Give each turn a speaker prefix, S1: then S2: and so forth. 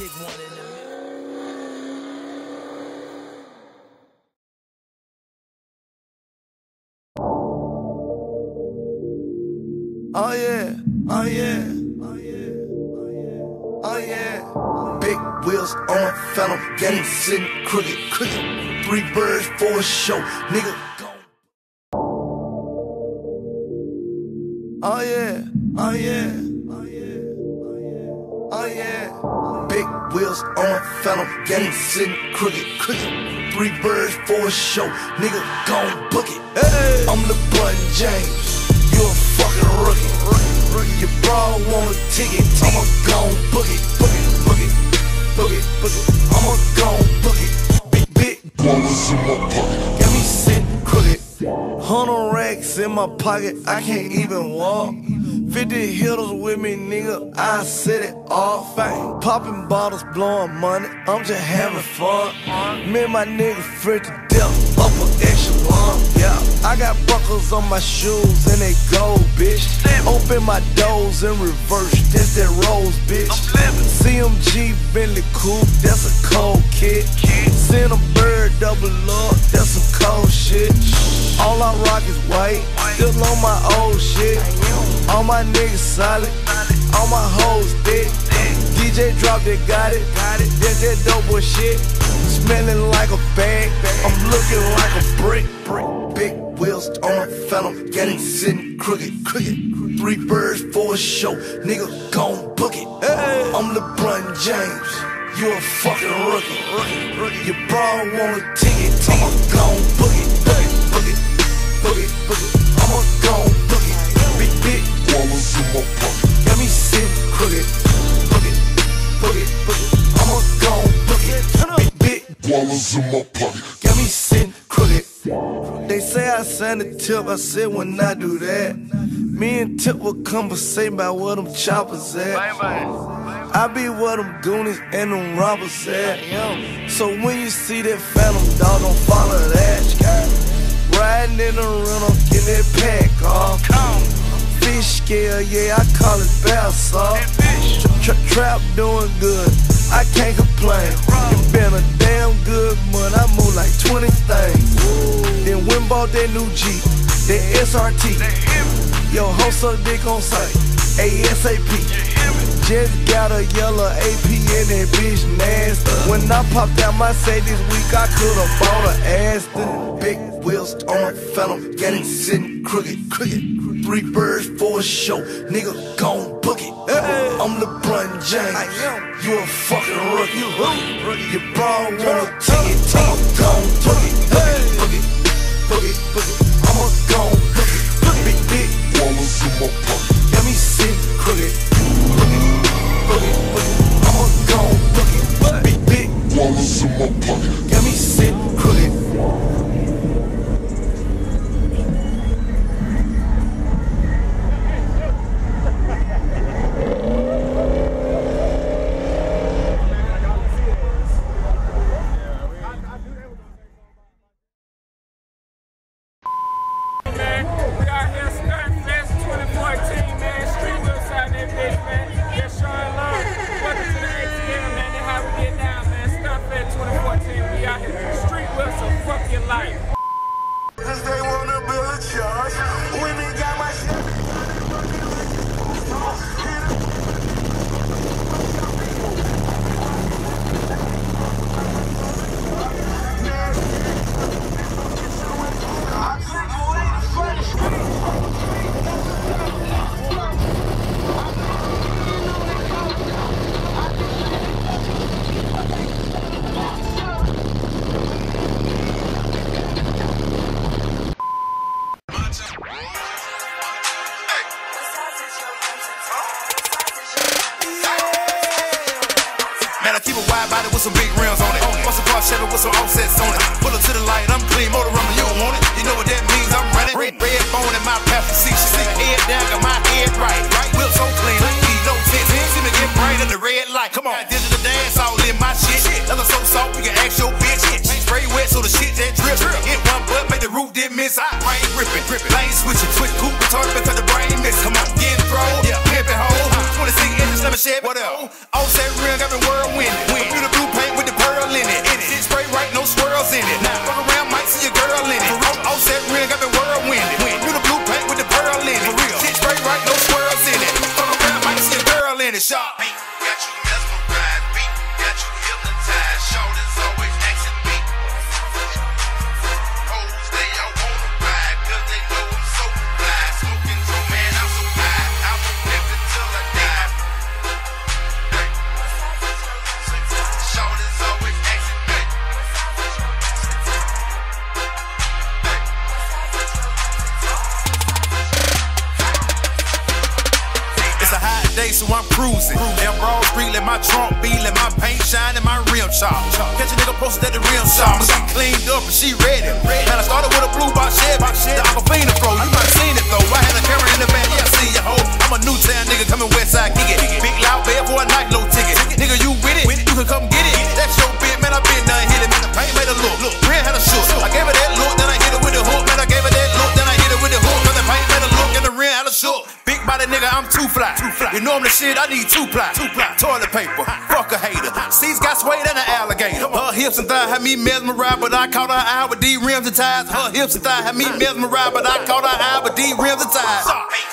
S1: stick one in the middle.
S2: Oh yeah, oh yeah, oh yeah, oh yeah, oh yeah. Big wheels on a phantom, game sitting crooked. 3 birds for a show, nigga. Oh yeah, oh yeah, oh yeah, oh yeah, oh yeah. Big wheels on a phantom, game sitting crooked. 3 birds for a show, nigga. Gon' book it. Hey. I'm LeBron James. You a fucking rookie. Your bra want a ticket. I'ma gon' book it. I'ma gon' book it. Big ballers in my pocket. Got me sitting crooked. 100 racks in my pocket. I can't even walk. 50 hitters with me, nigga. I set it off. Popping bottles, blowing money. I'm just having fun. Me and my nigga afraid to death. Upper echelon. Yeah. I got buckles on my shoes and they gold, bitch. Open my doors in reverse, that's that rose, bitch. CMG Bentley coupe, that's a cold kid. Send a bird double up, that's some cold shit. All I rock is white, still on my old shit. All my niggas solid, all my hoes thick. DJ drop that got it, that's that dope boy shit. Smelling like a bag, I'm looking like a brick. Big wheels on a phantom, getting sitting crooked. 3 birds for a show, nigga gon' book it. Hey. I'm LeBron James, you a fucking rookie. Your bra want a ticket, I'ma gon' book it. I'ma gon' book it. Big ballers in my pocket. Got me sitting crooked. I'ma gon' book it. Big ballers in my pocket. Got me sitting crooked. They say I signed a tip, I said when I do that, me and Tip will conversate about where them choppers at. I be where them goonies and them robbers at. So when you see that phantom, dog, don't follow that. Riding in the rental, get that pack off. Fish scale, yeah, I call it bath sauce. Trap doing good, I can't complain. It been a damn good month, I move like 20 things. Then went bought that new Jeep, that SRT. Yo, host up dick on site, ASAP. Just got a yellow AP and that bitch nasty. When I popped out my say this week, I could've bought an Aston. Big wheels on a phantom, getting sitting crooked. 3 birds for a show, nigga gon' book it. Hey. I'm LeBron James, you a fucking rookie. Your bra want a ticket, I'ma gon' book it. I'ma gon' book it. Big ballers in my pocket. Got me sitting crooked. I'ma gon' book it. Big ballers in my pocket. Got me sitting crooked.
S3: We out here Stuntfest 2K14, man. Street wheels out there, bitch, man. Just showing love. Welcome to the ATL, man. That's how we get down, man. Stuntfest 2014, we out here. Street wheels, so fuck your life.
S2: Cause they wanna build a charge. Women got my shit.
S4: Man, I keep a wide body with some big rims on it. Muscle car Chevy with some offsets on it. Pull up to the light, I'm clean, motor running, you don't want it. You know what that means, I'm running. Red phone in my path to see. She see head down, got my head right. Whip so clean, I need no tint. See me get bright in the red light. Come on, digital dance all in my shit. Leather so soft, you can ask your bitch. Spray wet so the shit that drip. Hit one butt, make the roof dip miss. I brain gripping, lane switching, switch coupe, retarded because the brain miss. Come on, get throw, pimpin' hole. 26 inches, let me shed, what else? All set real, got me whirlwind. so I'm cruising. Down Broad Street, let my trunk be, let my paint shine and my rim shop. Catch a nigga posted at the rim shop. She cleaned up and she ready. Man, I started with a blue box Chevy, the Aquafina flow. You might have seen it though. I had a camera in the back, yeah, I see ya hoe. I'm a new town nigga coming west side, kick it. Big loud bed for a night, low ticket. Nigga, you with it? You can come get it. That's your bit, man. I been done hit it. Man, the paint made a look. Ren had a shook. I gave her that look, then I hit it with the hook. Man, I gave her that look, then I hit it with the hook. Cause the paint made a look and the Ren had a shook. Big body nigga, I'm too fly. You know I'm the shit, I need 2 ply. Toilet paper, fuck a hater. Seats got swayed and an alligator. Her hips and thighs had me mesmerized, but I caught her eye with D rims and ties. Her hips and thighs had me mesmerized, but I caught her eye with D rims and ties.